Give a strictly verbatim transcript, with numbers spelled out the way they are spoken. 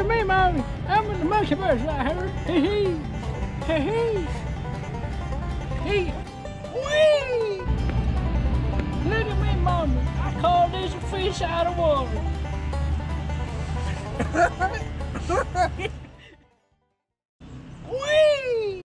at me, Mommy. I'm in the multiverse right here. Hee hee. Hee hee. Hee. Whee! Look at me, Mommy. I call this a fish out of water.